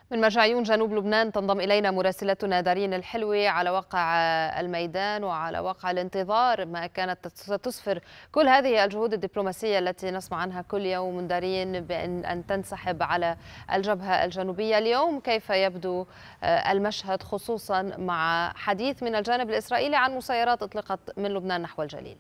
من مرجعيون جنوب لبنان تنضم إلينا مراسلتنا دارين الحلوي على واقع الميدان وعلى واقع الانتظار ما كانت ستسفر كل هذه الجهود الدبلوماسية التي نسمع عنها كل يوم من دارين بأن تنسحب على الجبهة الجنوبية. اليوم كيف يبدو المشهد خصوصا مع حديث من الجانب الإسرائيلي عن مسيرات أطلقت من لبنان نحو الجليل؟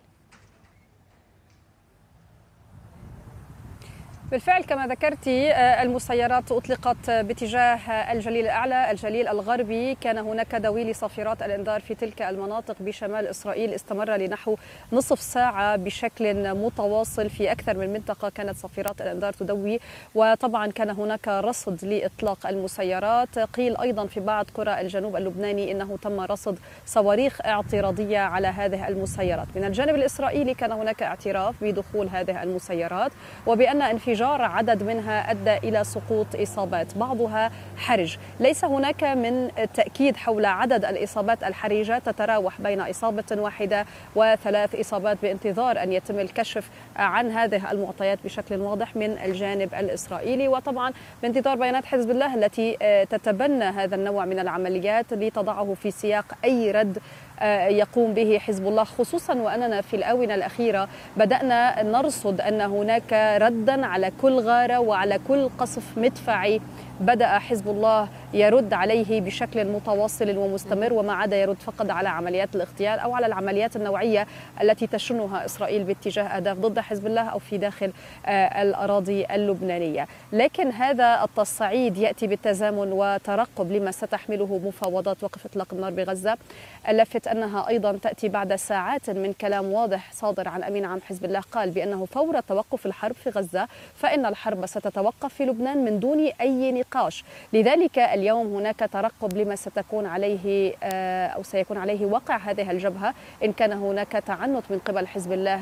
بالفعل كما ذكرت المسيرات أطلقت باتجاه الجليل الأعلى الجليل الغربي. كان هناك دوي لصافرات الإنذار في تلك المناطق بشمال إسرائيل استمر لنحو نصف ساعة بشكل متواصل في أكثر من منطقة كانت صافرات الإنذار تدوي، وطبعا كان هناك رصد لإطلاق المسيرات. قيل أيضا في بعض قرى الجنوب اللبناني إنه تم رصد صواريخ اعتراضية على هذه المسيرات. من الجانب الإسرائيلي كان هناك اعتراف بدخول هذه المسيرات وبأن انفجار عدد منها أدى إلى سقوط إصابات بعضها حرج. ليس هناك من تأكيد حول عدد الإصابات الحرجة، تتراوح بين إصابة واحدة وثلاث إصابات بانتظار أن يتم الكشف عن هذه المعطيات بشكل واضح من الجانب الإسرائيلي، وطبعا بانتظار بيانات حزب الله التي تتبنى هذا النوع من العمليات لتضعه في سياق أي رد يقوم به حزب الله، خصوصا وأننا في الآونة الأخيرة بدأنا نرصد أن هناك ردا على كل غارة وعلى كل قصف مدفعي بدأ حزب الله يرد عليه بشكل متواصل ومستمر، وما عدا يرد فقط على عمليات الاغتيال أو على العمليات النوعية التي تشنها إسرائيل باتجاه أهداف ضد حزب الله أو في داخل الأراضي اللبنانية. لكن هذا التصعيد يأتي بالتزامن وترقب لما ستحمله مفاوضات وقف إطلاق النار بغزة. اللافت أنها أيضا تأتي بعد ساعات من كلام واضح صادر عن أمين عام حزب الله قال بأنه فور توقف الحرب في غزة فإن الحرب ستتوقف في لبنان من دون أي نقاش. لذلك اليوم هناك ترقب لما ستكون عليه أو سيكون عليه وقع هذه الجبهة إن كان هناك تعنت من قبل حزب الله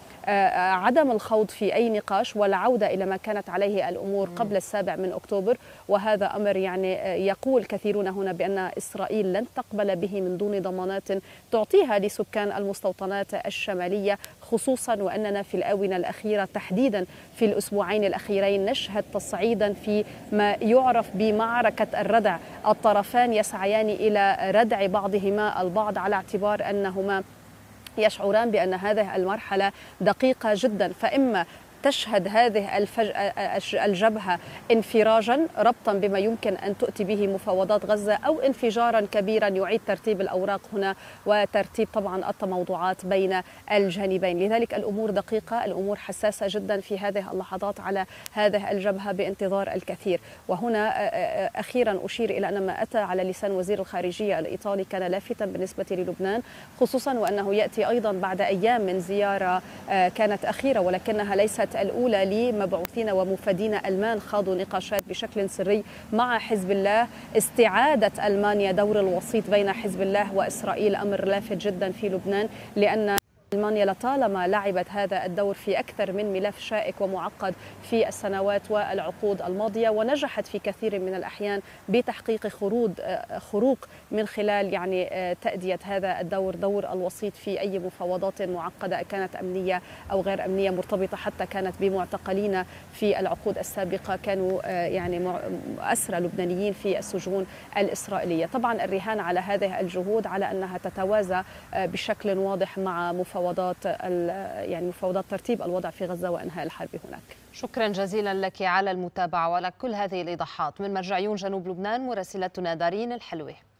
عدم الخوض في أي نقاش والعودة إلى ما كانت عليه الأمور قبل 7 أكتوبر. وهذا أمر يعني يقول كثيرون هنا بأن إسرائيل لن تقبل به من دون ضمانات تعطيها لسكان المستوطنات الشمالية، خصوصا وأننا في الآونة الأخيرة تحديدا في الأسبوعين الأخيرين نشهد تصعيدا في ما يعرف بمعركة الردع. الطرفان يسعيان إلى ردع بعضهما البعض على اعتبار أنهما يشعران بأن هذه المرحلة دقيقة جدا، فإما تشهد هذه الجبهة انفراجا ربطا بما يمكن أن تؤتي به مفاوضات غزة أو انفجارا كبيرا يعيد ترتيب الأوراق هنا وترتيب طبعا التموضعات بين الجانبين. لذلك الأمور دقيقة، الأمور حساسة جدا في هذه اللحظات على هذه الجبهة بانتظار الكثير. وهنا أخيرا أشير إلى أن ما أتى على لسان وزير الخارجية الإيطالي كان لافتا بالنسبة للبنان، خصوصا وأنه يأتي أيضا بعد أيام من زيارة كانت أخيرة ولكنها ليست الأولى لمبعوثين ومفادين ألمان خاضوا نقاشات بشكل سري مع حزب الله. استعادة ألمانيا دور الوسيط بين حزب الله وإسرائيل أمر لافت جدا في لبنان، لأن ألمانيا لطالما لعبت هذا الدور في أكثر من ملف شائك ومعقد في السنوات والعقود الماضية، ونجحت في كثير من الأحيان بتحقيق خروق من خلال يعني تأدية هذا الدور، دور الوسيط في أي مفاوضات معقدة كانت أمنية أو غير أمنية مرتبطة حتى كانت بمعتقلين في العقود السابقة كانوا يعني أسرى لبنانيين في السجون الإسرائيلية. طبعا الرهان على هذه الجهود على أنها تتوازى بشكل واضح مع مفاوضات ترتيب الوضع في غزة وإنهاء الحرب هناك. شكرا جزيلا لك على المتابعة وعلى كل هذه الإيضاحات. من مرجعيون جنوب لبنان مراسلتنا دارين الحلوي.